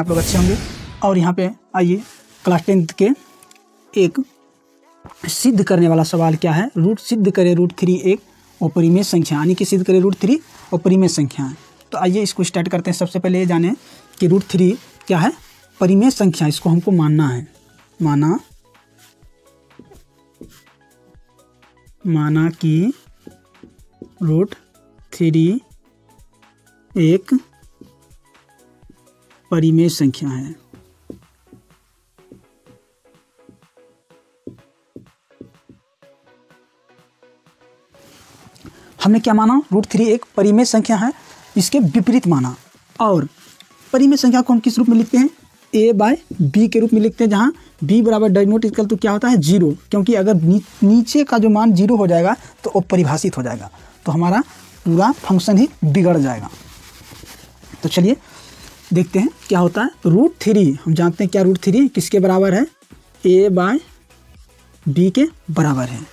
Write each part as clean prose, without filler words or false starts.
आप लोग अच्छे होंगे। और यहाँ पे आइए क्लास 10 के एक सिद्ध करने वाला सवाल क्या है, रूट सिद्ध करे √3 एक अपरिमेय संख्या, यानी कि सिद्ध करे √3 अपरिमेय संख्या है। तो आइए इसको स्टार्ट करते हैं। सबसे पहले ये जाने कि √3 क्या है, परिमेय संख्या, इसको हमको मानना है। माना कि √3 एक परिमेय संख्या है। हमने क्या माना, √3 एक परिमेय संख्या है, इसके विपरीत माना। और परिमेय संख्या को हम किस रूप में लिखते हैं, a/b के रूप में लिखते हैं, जहाँ b बराबर डज नॉट इक्वल टू क्या होता है 0, क्योंकि अगर नीचे का जो मान 0 हो जाएगा तो अपरिभाषित हो जाएगा, तो हमारा पूरा फंक्शन ही बिगड़ जाएगा। तो चलिए देखते हैं क्या होता है। √3 हम जानते हैं क्या, √3 किसके बराबर है, a/b के बराबर है।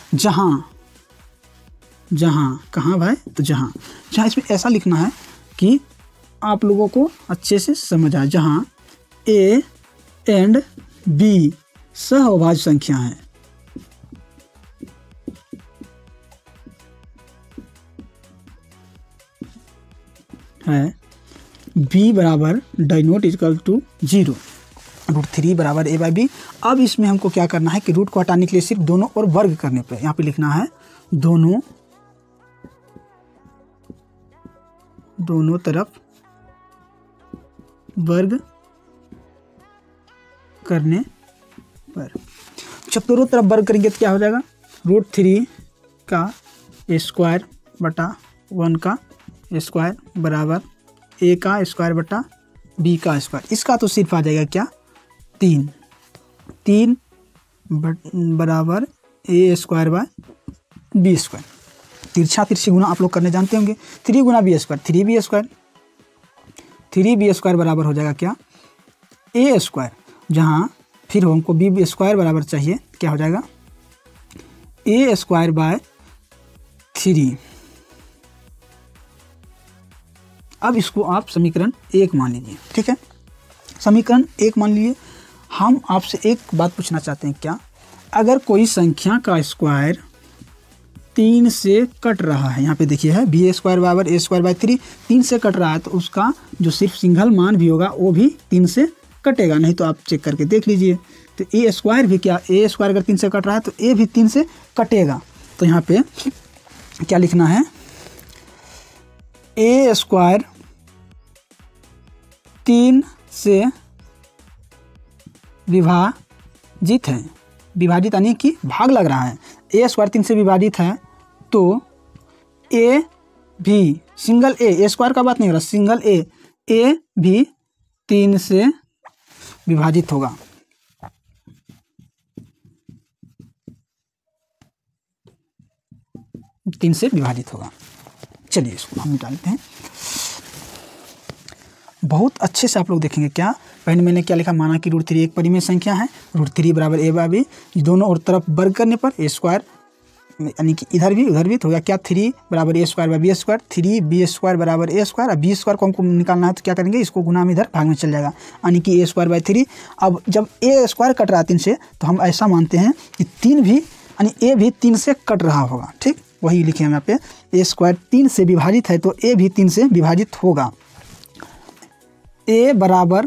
जहाँ कहाँ भाई, तो जहाँ इसमें ऐसा लिखना है कि आप लोगों को अच्छे से समझ आए, जहाँ a एंड b सहअभाज्य संख्या है b बराबर डज नॉट इक्वल टू 0, √3 बराबर a/b। अब इसमें हमको क्या करना है कि रूट को हटाने के लिए सिर्फ दोनों और वर्ग करने पर यहाँ पे लिखना है, दोनों तरफ वर्ग करने पर। जब दोनों तरफ वर्ग करेंगे तो क्या हो जाएगा, √3 का स्क्वायर बटा 1 का स्क्वायर बराबर a का स्क्वायर बटा b का स्क्वायर। इसका तो सिर्फ आ जाएगा क्या, 3 बराबर a square by b square. तिरछी गुना आप लोग करने जानते होंगे, 3 गुना b square 3b square, 3b square बराबर हो जाएगा क्या, a स्क्वायर, जहाँ फिर हमको b स्क्वायर बराबर चाहिए, क्या हो जाएगा a स्क्वायर बाय 3। अब इसको आप समीकरण 1 मान लीजिए, ठीक है, समीकरण 1 मान लीजिए। हम आपसे एक बात पूछना चाहते हैं, क्या अगर कोई संख्या का स्क्वायर 3 से कट रहा है, यहाँ पे देखिए है b स्क्वायर बराबर a स्क्वायर बाय 3, 3 से कट रहा है, तो उसका जो सिर्फ सिंगल मान भी होगा वो भी 3 से कटेगा, नहीं तो आप चेक करके देख लीजिए। तो a स्क्वायर भी क्या, a स्क्वायर अगर 3 से कट रहा है तो a भी 3 से कटेगा। तो यहाँ पे क्या लिखना है, a स्क्वायर 3 से विभाजित है, विभाजित यानी कि भाग लग रहा है, a स्क्वायर 3 से विभाजित है, तो a भी सिंगल a स्क्वायर का बात नहीं हो रहा, सिंगल a भी 3 से विभाजित होगा। चलिए इसको हम डालते हैं। बहुत अच्छे से आप लोग देखेंगे, क्या पहले मैंने क्या लिखा, माना कि √3 एक परिमेय संख्या है, √3 बराबर a/b, दोनों और तरफ वर्ग करने पर a स्क्वायर, यानी कि इधर भी उधर भी तो हो गया क्या, 3 बराबर a square by b square, 3b square बराबर a स्क्वायर। अब b स्क्वायर को हमको निकालना है तो क्या करेंगे, इसको गुना में इधर भाग में चल जाएगा, यानी कि a स्क्वायर बाय 3। अब जब a स्क्वायर कट रहा है 3 से, तो हम ऐसा मानते हैं कि 3 भी, यानी a भी 3 से कट रहा होगा, ठीक, वही लिखे हम यहाँ पे, a स्क्वायर 3 से विभाजित है तो a भी 3 से विभाजित होगा। a बराबर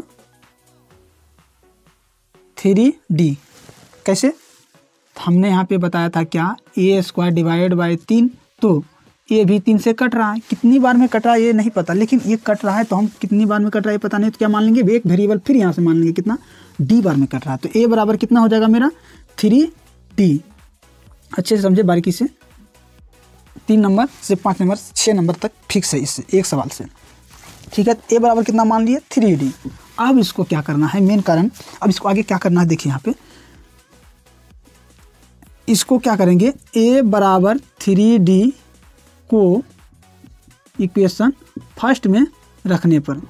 3d, कैसे, हमने यहाँ पे बताया था क्या, a स्क्वायर डिवाइडेड बाय 3, तो a भी 3 से कट रहा है, कितनी बार में कट रहा है ये नहीं पता, लेकिन ये कट रहा है, तो हम कितनी बार में कट रहा है ये पता नहीं, तो क्या मान लेंगे, एक वेरिएबल फिर यहाँ से मान लेंगे कितना, d बार में कट रहा है, तो a बराबर कितना हो जाएगा मेरा 3d। अच्छे से समझे बारीकी से, 3 नंबर से 5 नंबर 6 नंबर तक फिक्स है इससे एक सवाल से, ठीक है। a बराबर कितना मान लिए 3d। अब इसको क्या करना है, मेन कारण, अब इसको आगे क्या करना है, देखिए यहाँ पे इसको क्या करेंगे, a बराबर 3d को इक्वेशन फर्स्ट में रखने पर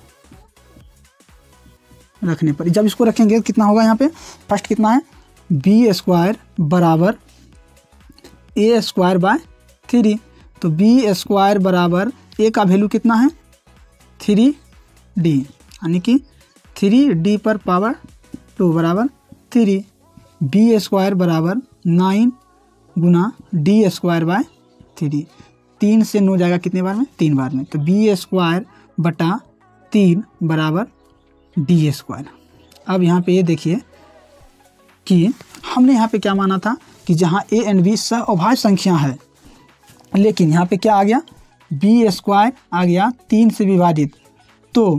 जब इसको रखेंगे कितना होगा, यहाँ पे फर्स्ट कितना है, b स्क्वायर बराबर a स्क्वायर बाय 3, तो b स्क्वायर बराबर a का वैल्यू कितना है 3d, यानी कि 3d पर पावर 2 बराबर 3, बी स्क्वायर बराबर 9 गुना डी स्क्वायर बाय 3। 3 से 9 जाएगा कितने बार में? 3 बार में। तो बी स्क्वायर बटा 3 बराबर डी स्क्वायर। अब यहाँ पे ये देखिए कि हमने यहाँ पे क्या माना था कि जहाँ ए एंड बी सअभाज्य संख्या है, लेकिन यहाँ पे क्या आ गया? बी स्क्वायर आ गया 3 से विभाजित, तो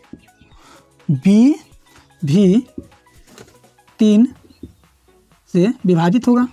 बी भी 3 से विभाजित होगा।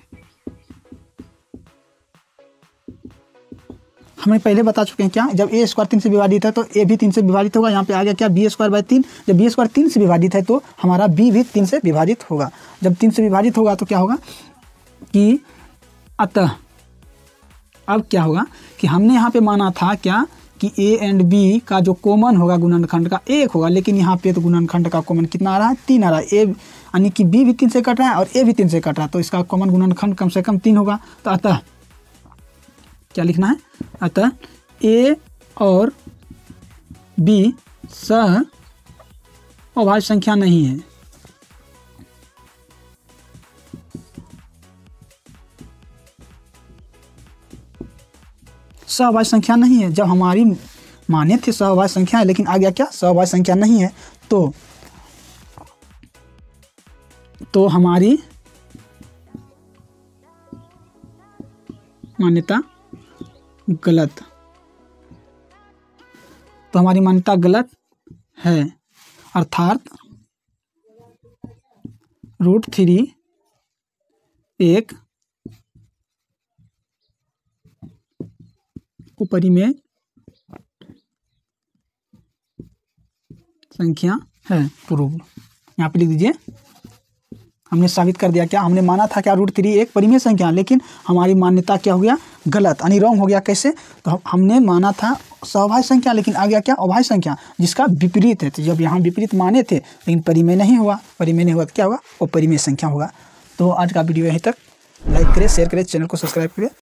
हमें पहले बता चुके हैं क्या, जब ए स्क्वायर 3 से विभाजित है तो ए भी 3 से विभाजित होगा। यहाँ पे आ गया क्या? B square by 3। जब बी स्क्वायर 3 से विभाजित है तो हमारा बी भी 3 से विभाजित होगा। जब 3 से विभाजित होगा तो क्या होगा कि अतः अब क्या होगा कि हमने यहाँ पे माना था क्या कि ए एंड बी का जो कॉमन होगा गुणनखंड का 1 होगा, लेकिन यहाँ पे तो गुणनखंड का कॉमन कितना आ रहा है? 3 आ रहा है। ए यानी कि बी भी 3 से कट रहा है और ए भी 3 से कट रहा है, तो इसका कॉमन गुणनखंड कम से कम 3 होगा। तो अतः क्या लिखना है? अतः ए और बी सअभाज्य संख्या नहीं है। सअभाज्य संख्या नहीं है। जब हमारी माने थे सअभाज्य संख्या है, लेकिन आ गया क्या? सअभाज्य संख्या नहीं है, तो हमारी मान्यता गलत, तो हमारी मान्यता गलत है। अर्थात √3 एक उपरिमेय संख्या है। प्रूव यहाँ पे लिख दीजिए। हमने साबित कर दिया क्या? हमने माना था क्या √3 एक परिमेय संख्या, लेकिन हमारी मान्यता क्या हो गया? गलत, यानी रॉन्ग हो गया। कैसे? तो हमने माना था सअभाज्य संख्या, लेकिन आ गया क्या? अभाज्य संख्या, जिसका विपरीत है। तो जब यहाँ विपरीत माने थे लेकिन परिमेय नहीं हुआ, परिमेय नहीं हुआ तो क्या होगा? वो परिमेय संख्या होगा। तो आज का वीडियो यहीं तक। लाइक करें, शेयर करें, चैनल को सब्सक्राइब करें।